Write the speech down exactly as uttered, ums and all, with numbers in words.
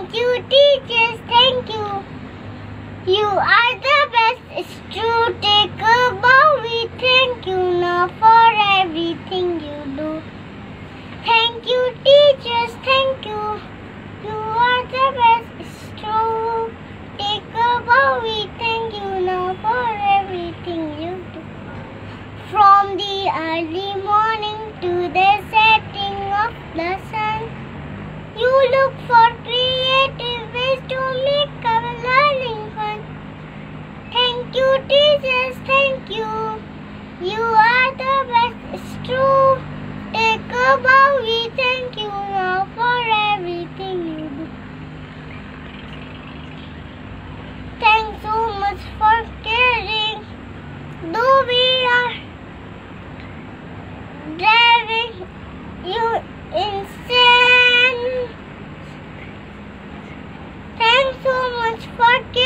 Thank you, teachers, thank you. You are the best, it's true. Take a bow, we thank you now for everything you do. Thank you, teachers, thank you. You are the best, it's true. Take a bow, we thank you now for everything you do. From the early morning to the setting of the sun, you look for creative ways to make our learning fun. Thank you, teachers, thank you. You are the best, it's true. Take a bow, we thank you now for everything you do. Thanks so much for caring. Though we are driving you insane. Thanks so much for caring.